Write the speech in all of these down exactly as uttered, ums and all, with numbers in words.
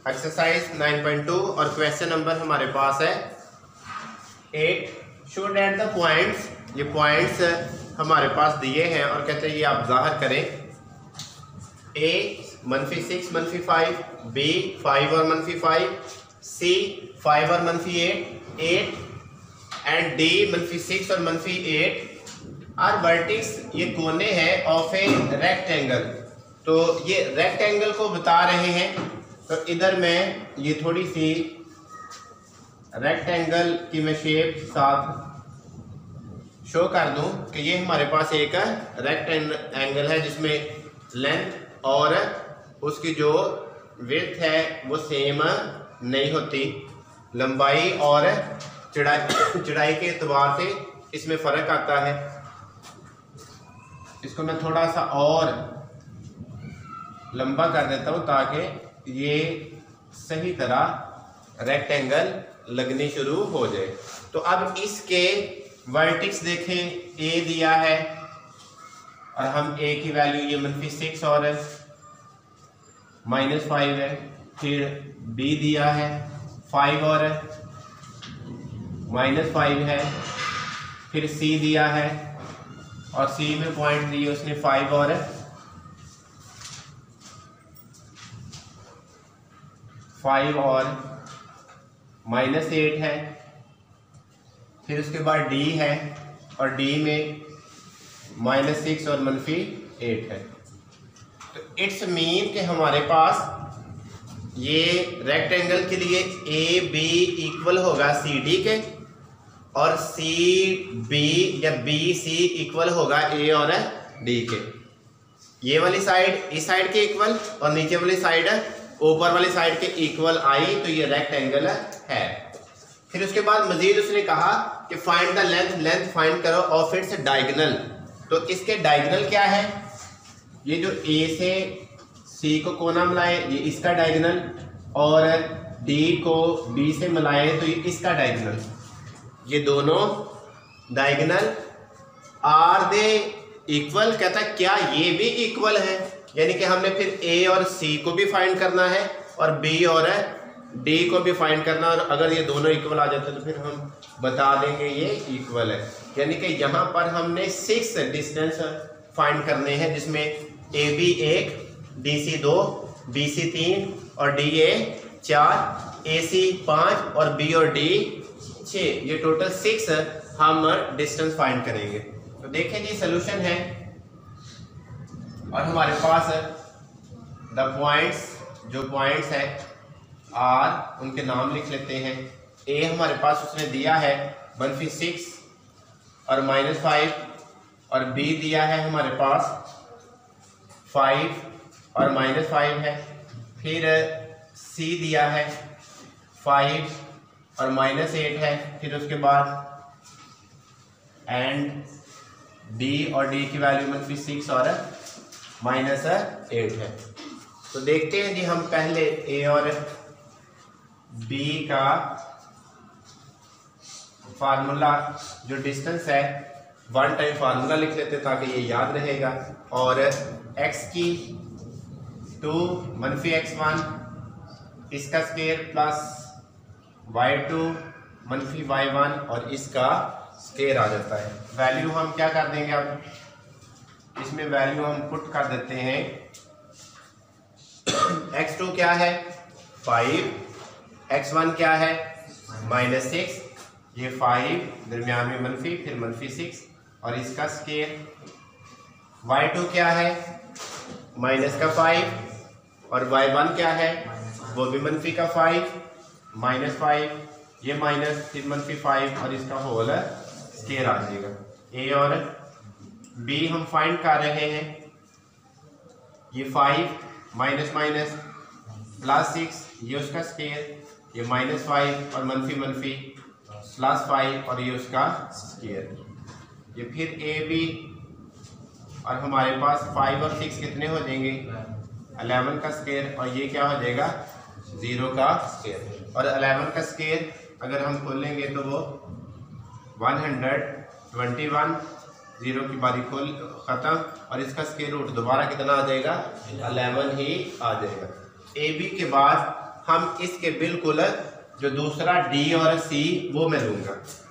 Exercise nine point two और question number हमारे पास है eight. Show that the points, ये पॉइंट्स हमारे पास दिए हैं और कहते हैं ये आप जाहिर करें। ए मनफी सिक्स मनफी फाइव, बी फाइव और मनफी फाइव, सी फाइव और मनफी एट एट एंड डी मनफी सिक्स और मनफी एट आर वर्टिक्स, ये कोने हैं ऑफ ए रेक्टेंगल। तो ये रेक्टेंगल को बता रहे हैं, तो इधर मैं ये थोड़ी सी रेक्टेंगल की मैं शेप साथ शो कर दूं कि ये हमारे पास एक रेक्टेंगल है जिसमें लेंथ और उसकी जो विड्थ है वो सेम नहीं होती, लंबाई और चौड़ाई चौड़ाई के एतबार से इसमें फर्क आता है। इसको मैं थोड़ा सा और लंबा कर देता हूं ताकि ये सही तरह रेक्टेंगल लगनी शुरू हो जाए। तो अब इसके वर्टिक्स देखें, ए दिया है और हम ए की वैल्यू ये मनफी सिक्स और माइनस फाइव है, फिर बी दिया है फाइव और माइनस फाइव है, फिर सी दिया है और सी में पॉइंट दिए उसने फाइव और फाइव और माइनस एट है, फिर उसके बाद डी है और डी में माइनस सिक्स और मनफी एट है। तो इट्स मीन कि हमारे पास ये रेक्टेंगल के लिए ए बी इक्वल होगा सी डी के और सी बी या बी सी इक्वल होगा ए और डी के। ये वाली साइड इस साइड के इक्वल और नीचे वाली साइड ऊपर वाली साइड के इक्वल आई, तो ये रेक्टेंगल है। फिर उसके बाद मजीद उसने कहा कि find the length, length find करो ऑफ इट्स डायगोनल। तो इसके डायगोनल क्या है, ये जो ए से सी को कोना मिलाए ये इसका डायगोनल और डी को बी से मिलाए तो ये इसका डायगोनल। ये दोनों डायगोनल आर दे इक्वल, कहता है क्या ये भी इक्वल है, यानी कि हमने फिर ए और सी को भी फाइंड करना है और बी और डी को भी फाइंड करना, और अगर ये दोनों इक्वल आ जाते तो फिर हम बता देंगे ये इक्वल है। यानी कि यहाँ पर हमने सिक्स डिस्टेंस फाइंड करने हैं जिसमें ए बी एक, डी सी दो, बी सी तीन और डी ए चार, ए सी पाँच और बी और डी छः। ये टोटल सिक्स हम डिस्टेंस फाइंड करेंगे। तो देखें जी सोल्यूशन है और हमारे पास द पॉइंट्स, जो पॉइंट्स हैं आर, उनके नाम लिख लेते हैं। ए हमारे पास उसने दिया है मनफी सिक्स और माइनस फाइव और बी दिया है हमारे पास फाइव और माइनस फाइव है, फिर सी दिया है फाइव और माइनस एट है, फिर उसके बाद एंड डी और डी की वैल्यू मनफी सिक्स और माइनस एट है। तो देखते हैं जी हम पहले ए और बी का फार्मूला, जो डिस्टेंस है वन टाइम फार्मूला लिख लेते ताकि ये याद रहेगा। और एक्स की टू मनफी एक्स वन, इसका स्क्वायर प्लस वाई टू मनफी वाई वन और इसका स्क्वायर आ जाता है। वैल्यू हम क्या कर देंगे, अब इसमें वैल्यू हम पुट कर देते हैं। एक्स टू क्या है फाइव, एक्स वन क्या है माइनस सिक्स, ये फाइव दरमियान में मनफी फिर मनफी सिक्स और इसका स्क्वायर। वाई टू क्या है माइनस का फाइव और वाई वन क्या है वो भी मनफी का फाइव माइनस फाइव, ये माइनस फिर मनफी फाइव और इसका होल स्क्वायर आ जाएगा। ए और बी हम फाइंड कर रहे हैं, ये five minus minus plus six, ये उसका स्क्वायर, ये माइनस फाइव और मनफी मनफी प्लस फाइव और ये उसका स्क्वायर। ये फिर ए बी और हमारे पास फाइव और सिक्स कितने हो जाएंगे अलेवन का स्क्वायर और ये क्या हो जाएगा ज़ीरो का स्क्वायर। और अलेवन का स्क्वायर अगर हम खोलेंगे तो वो one hundred twenty one, zero की बारी खोल खत्म और इसका स्क्वायर रूट दोबारा कितना आ जाएगा अलेवन ही आ जाएगा। ए बी के बाद हम इसके बिल्कुल जो दूसरा डी और सी वो मैं लूंगा,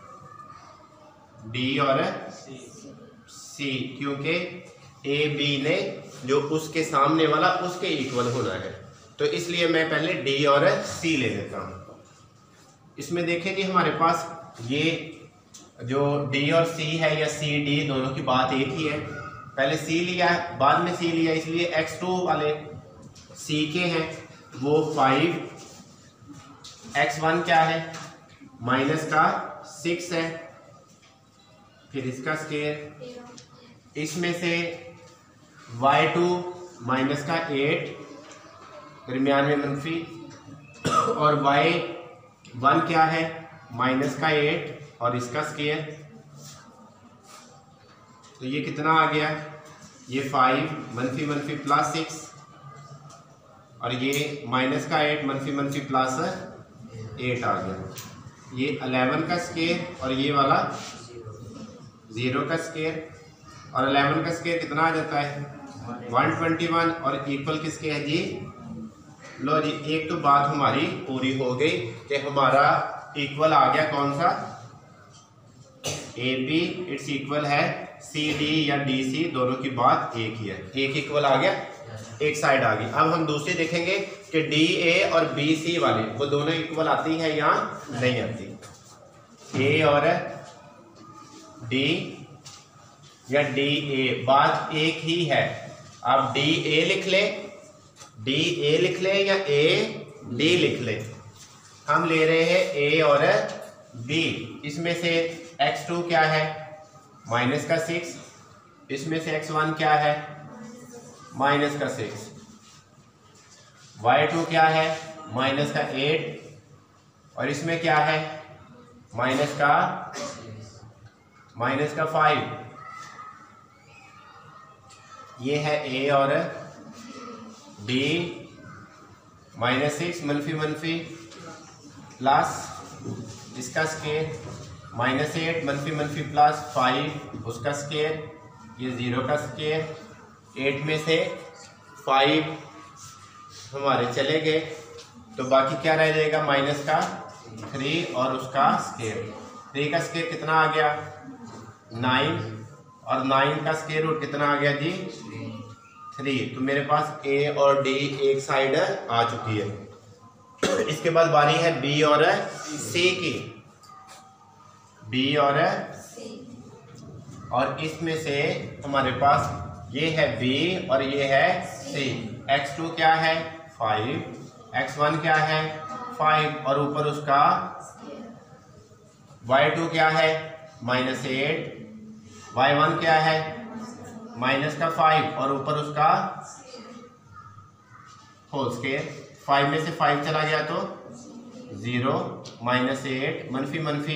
डी और सी, क्योंकि ए बी ने जो उसके सामने वाला उसके इक्वल होना है, तो इसलिए मैं पहले डी और सी ले लेता हूं। इसमें देखें जी हमारे पास ये जो डी और सी है या सी डी दोनों की बात एक ही है। पहले सी लिया बाद में सी लिया, इसलिए एक्स टू वाले सी के हैं वो फाइव, एक्स वन क्या है माइनस का सिक्स है, फिर इसका स्केयर, इसमें से वाई टू माइनस का एट, दरमियान में मनफी, और वाई वन क्या है माइनस का एट और इसका स्केयर, तो ये कितना आ गया, ये फाइव मनफी मनफी प्लस सिक्स, और ये माइनस का एट मनफी मनफी प्लस एट आ गया, ये अलेवन का स्केयर और ये वाला ज़ीरो का स्केयर, और अलेवन का स्केयर कितना आ जाता है वन ट्वेंटी वन, और इक्वल किसके है जी, लो जी एक तो बात हमारी पूरी हो गई कि हमारा इक्वल आ गया कौन सा, ए बी इट्स इक्वल है सी डी या डी सी, दोनों की बात एक ही है, एक इक्वल आ गया, एक साइड आ गई। अब हम दूसरी देखेंगे कि डी ए और बी सी वाली वो दोनों इक्वल आती है या नहीं आती, ए और डी या डी ए, बात एक ही है। आप डी ए लिख ले, डी ए लिख ले या ए डी लिख ले, हम ले रहे हैं ए और बी। इसमें से एक्स टू क्या है माइनस का सिक्स, इसमें से एक्स वन क्या है माइनस का सिक्स, वाई टू क्या है माइनस का एट, और इसमें क्या है माइनस का माइनस का फाइव, ये है ए और डी, माइनस सिक्स मनफी मनफी प्लस इसका स्केयर, माइनस एट मनफी मनफी प्लस फाइव उसका स्केयर, ये ज़ीरो का स्केयर, एट में से फाइव हमारे चले गए तो बाकी क्या रह जाएगा माइनस का थ्री और उसका स्केयर, थ्री का स्केयर कितना आ गया नाइन, और नाइन का स्केयर रूट कितना आ गया जी थ्री, तो मेरे पास ए और डी एक साइड आ चुकी है। इसके बाद बारी है बी और सी की, बी और और इसमें से हमारे पास ये है बी और ये है सी, एक्स टू क्या है फाइव, एक्स वन क्या है फाइव, और ऊपर उसका वाई टू क्या है माइनस एट, वाई वन क्या है माइनस का फाइव, और ऊपर उसका होल स्केयर, फाइव में से फाइव चला गया तो जीरो, माइनस एट मनफी मनफी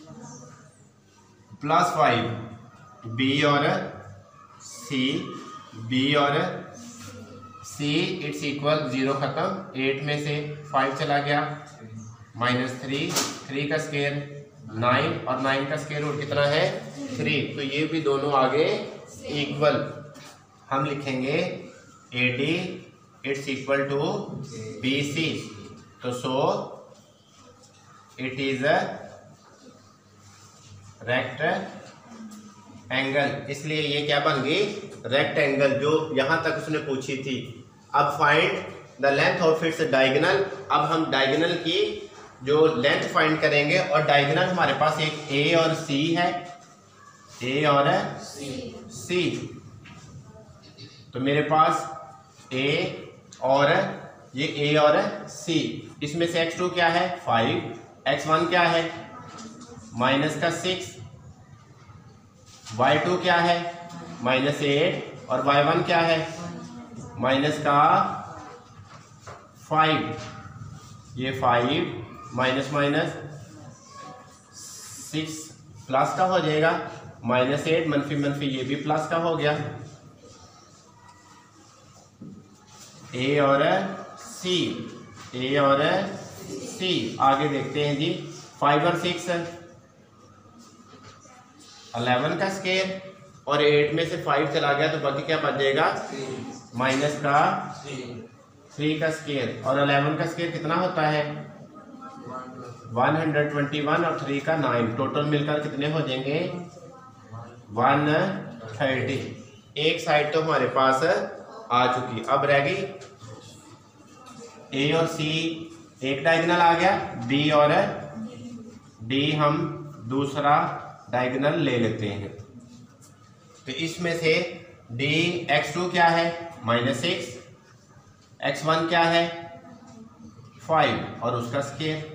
प्लस फाइव, बी और सी, बी और सी इट्स इक्वल जीरो खत्म, एट में से फाइव चला गया माइनस थ्री, थ्री का स्केयर नाइन, और नाइन का स्केयर रूट कितना है थ्री, तो ये भी दोनों आगे इक्वल, हम लिखेंगे A D it's equal to B C, तो so it is a rectangle, इसलिए ये क्या बन गई रेक्ट एंगल जो यहां तक उसने पूछी थी। अब find the length of its diagonal, अब हम डायगोनल की जो लेंथ फाइंड करेंगे, और डायगोनल हमारे पास एक ए और सी है, ए और सी, तो मेरे पास ए और ये ए और सी, इसमें से एक्स टू क्या है फाइव, एक्स वन क्या है माइनस का सिक्स, वाई टू क्या है माइनस एट, और वाई वन क्या है माइनस का फाइव, ये five minus minus six plus का हो जाएगा, माइनस एट मनफी मनफी ये भी प्लस का हो गया, ए और सी, ए और सी, आगे देखते हैं जी फाइव और सिक्स अलेवन का स्केयर, और एट में से फाइव चला गया तो बाकी क्या बच जाएगा माइनस का थ्री का स्केयर और अलेवन का स्केयर कितना होता है वन हंड्रेड ट्वेंटी वन और थ्री का नाइन, टोटल मिलकर कितने हो जाएंगे वन थर्टी। एक साइड तो हमारे पास आ चुकी, अब रह गई ए और सी, एक डायगोनल आ गया, बी और डी हम दूसरा डायगोनल ले लेते हैं। तो इसमें से डी एक्स टू क्या है माइनस सिक्स, एक्स वन क्या है फाइव और उसका स्केयर,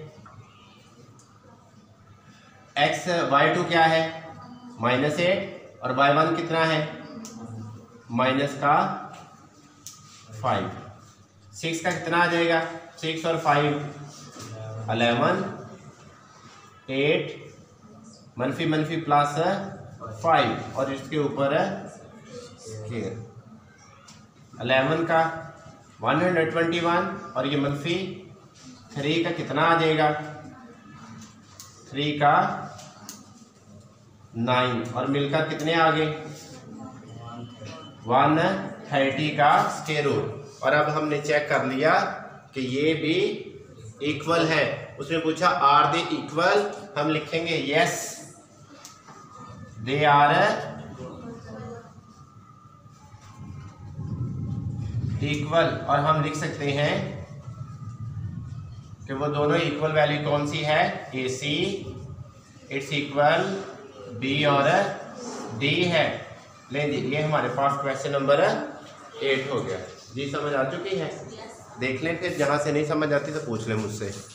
एक्स वाई टू क्या है माइनस एट और वाई वन कितना है माइनस का फाइव। सिक्स का कितना आ जाएगा, सिक्स और फाइव अलेवन, एट मनफी मनफी प्लस फाइव और इसके ऊपर स्केयर, अलेवन का वन हंड्रेड ट्वेंटी वन और ये मनफी थ्री का कितना आ जाएगा, थ्री का नाइन और मिलकर कितने आ गए वन थर्टी का स्क्वायर रूट। और अब हमने चेक कर लिया कि ये भी इक्वल है। उसने पूछा आर दे इक्वल, हम लिखेंगे यस दे आर इक्वल और हम लिख सकते हैं कि वो दोनों इक्वल वैल्यू कौन सी है, A C it's equal B और डी है। लें जी, ये हमारे पास क्वेश्चन नंबर एट हो गया जी। समझ आ चुकी है? देख लें, फिर जहाँ से नहीं समझ आती तो पूछ लें मुझसे।